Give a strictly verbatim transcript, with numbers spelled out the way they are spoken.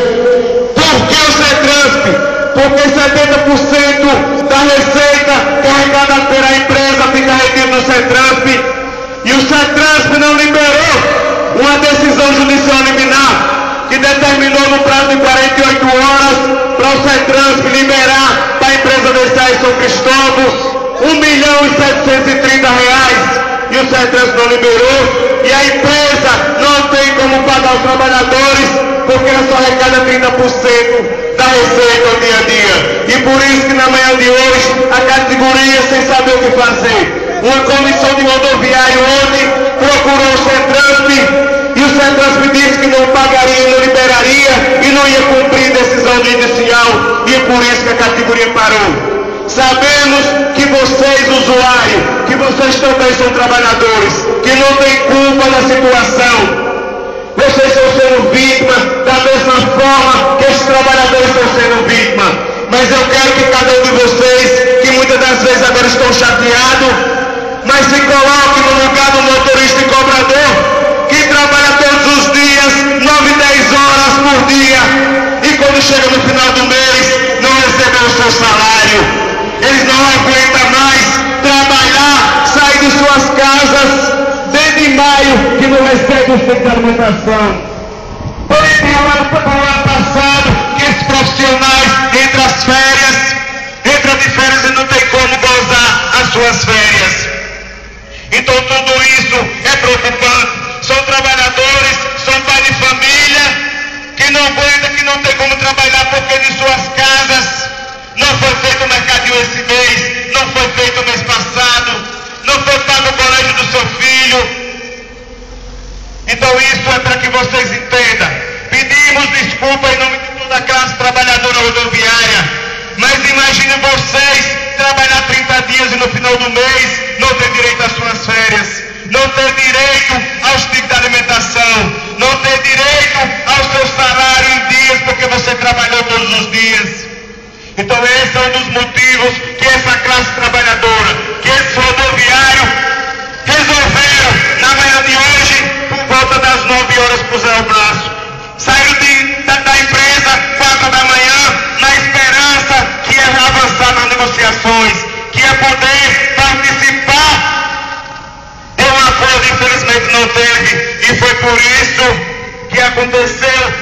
Por que o CETRANSP? Porque setenta por cento da receita carregada pela empresa fica retido no CETRANSP e o CETRANSP não liberou uma decisão judicial liminar que determinou no prazo de quarenta e oito horas para o CETRANSP liberar para a empresa deixar em São Cristóvão um milhão e setecentos e trinta reais e o CETRANSP não liberou e a empresa não tem como pagar os trabalhadores porque ela só arrecada trinta por cento da receita ao dia a dia. E por isso que na manhã de hoje a categoria, sem saber o que fazer, uma comissão de rodoviário ontem procurou o CETRANSP e o CETRANSP disse que não pagaria, não liberaria e não ia cumprir decisão judicial e é por isso que a categoria parou. Sabemos que vocês, usuários, que vocês também são trabalhadores, que não têm culpa da situação. Vocês estão sendo vítimas da mesma forma que os trabalhadores estão sendo vítimas. Mas eu quero que cada um de vocês, que muitas das vezes agora estão chateados, mas se coloque no lugar do motorista e cobrador, que trabalha todos os dias, nove, dez horas por dia, e quando chega no final do mês, não recebeu o seu salário. Eles não aguentam mais trabalhar, sair de suas casas, desde maio, que não recebe o fundo de alimentação. Porém, no ano passado, que esses profissionais entram as férias, entram de férias e não tem como gozar as suas férias. Então tudo isso é preocupante. São trabalhadores, são pais de família, que não aguentam, que não tem como trabalhar porque de suas casas não foi feito o mercadinho esse mês, não foi feito o mês passado, não foi pago o colégio do seu filho. Então isso é para que vocês entendam. Pedimos desculpa em nome de toda a classe trabalhadora rodoviária, mas imagine vocês trabalhar trinta dias e no final do mês não ter direito às suas férias, não ter direito aos tipos de alimentação, não ter direito ao seu salário em dias porque você trabalhou todos os dias. Então esse é um dos motivos que essa classe trabalhadora, que esses rodoviários resolveram na manhã de hoje, por volta das nove horas, puseram o braço. Saíram de, da, da empresa quatro da manhã, na esperança que ia avançar nas negociações, que ia poder participar de um acordo, infelizmente não teve, e foi por isso que aconteceu